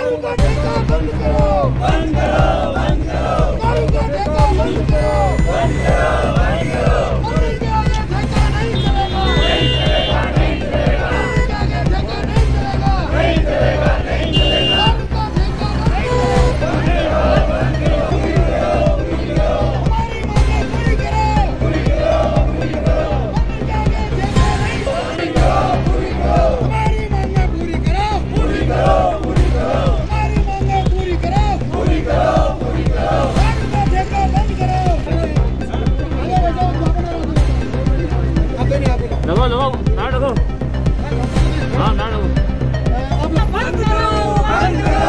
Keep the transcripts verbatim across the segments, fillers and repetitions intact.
दारू का ठेका बंद करो, बंद करो, बंद करो, दारू का ठेका बंद करो, बंद करो, बंद करो, पब्लिक के आगे ठेका नहीं चलेगा, नहीं चलेगा, नहीं चलेगा, पब्लिक के आगे ठेका नहीं चलेगा, नहीं चलेगा, नहीं चलेगा, दारू का ठेका बंद करो, बंद करो, पूरी करो, पूरी करो, हमारी मांगे पूरी करो, पूरी करो, पूरी करो, पब्लिक के आगे ठेका नहीं चलेगा, पूरी करो, हमारी मांगे पूरी करो, पूरी करो, पूरी करो, हमारी मांगे पूरी करो, पूरी करो, पूरी करो, दारू का ठेका बंद करो। आगे बढ़ो, आपने नहीं आपने लगाओ लगाओ ना लगाओ हाँ ना लगाओ बंद करो, बंद करो,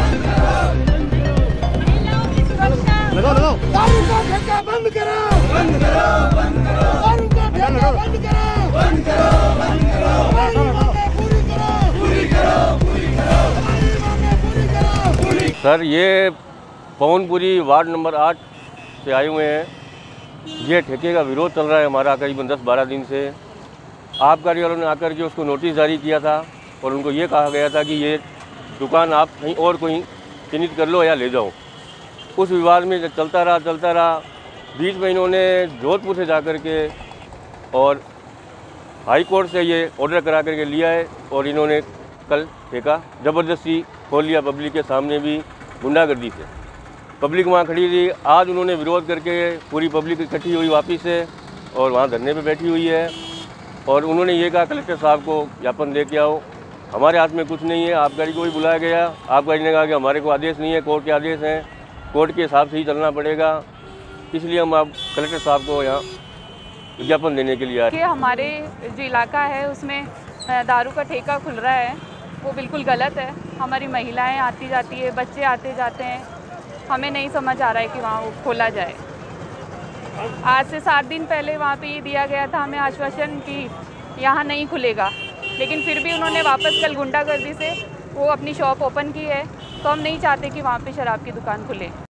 लगाओ लगाओ दारू का ठेका बंद करो, बंद करो, बंद करो, दारू का ठेका बंद करो, बंद करो, बंद करो, हमारी मांगे पूरी करो, पूरी करो, पूरी करो, हमारी मांगे पूरी करो, पूरी। सर ये पवनपुरी वार्ड नंबर आठ से आए हुए हैं। ये ठेके का विरोध चल रहा है हमारा करीबन दस बारह दिन से। आबकारी वालों ने आकर के उसको नोटिस जारी किया था और उनको ये कहा गया था कि ये दुकान आप कहीं और कोई चिन्हित कर लो या ले जाओ। उस विवाद में चलता रहा चलता रहा बीच में इन्होंने जोधपुर से जा कर के और हाई कोर्ट से ये ऑर्डर करा करके लिया है और इन्होंने कल ठेका ज़बरदस्ती खोल लिया पब्लिक के सामने भी गुंडागर्दी से। पब्लिक वहाँ खड़ी थी। आज उन्होंने विरोध करके पूरी पब्लिक इकट्ठी हुई वापस से और वहाँ धरने पे बैठी हुई है और उन्होंने ये कहा कलेक्टर साहब को ज्ञापन दे के आओ। हमारे हाथ में कुछ नहीं है। आबकारी को भी बुलाया गया। आबकारी ने कहा कि हमारे को आदेश नहीं है, कोर्ट के आदेश हैं, कोर्ट के हिसाब से ही चलना पड़ेगा। इसलिए हम आप कलेक्टर साहब को यहाँ विज्ञापन देने के लिए आए। कि हमारे जो इलाका है उसमें दारू का ठेका खुल रहा है वो बिल्कुल गलत है। हमारी महिलाएं आती जाती है, बच्चे आते जाते हैं, हमें नहीं समझ आ रहा है कि वहाँ वो खोला जाए। आज से सात दिन पहले वहाँ पे ये दिया गया था हमें आश्वासन कि यहाँ नहीं खुलेगा, लेकिन फिर भी उन्होंने वापस कल गुंडागर्दी से वो अपनी शॉप ओपन की है। तो हम नहीं चाहते कि वहाँ पे शराब की दुकान खुले।